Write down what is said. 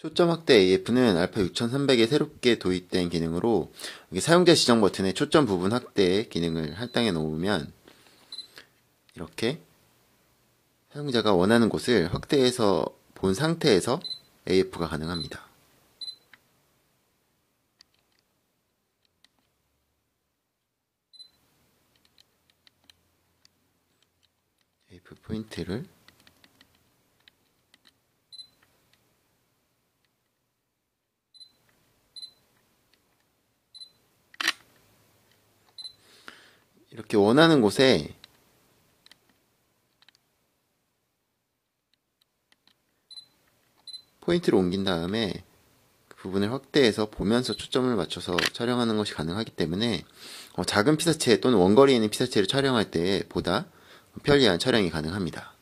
초점 확대 AF는 알파 6300에 새롭게 도입된 기능으로 사용자 지정 버튼에 초점 부분 확대 기능을 할당해 놓으면 이렇게 사용자가 원하는 곳을 확대해서 본 상태에서 AF가 가능합니다. AF 포인트를 이렇게 원하는 곳에 포인트를 옮긴 다음에 그 부분을 확대해서 보면서 초점을 맞춰서 촬영하는 것이 가능하기 때문에 작은 피사체 또는 원거리에 있는 피사체를 촬영할 때 보다 편리한 촬영이 가능합니다.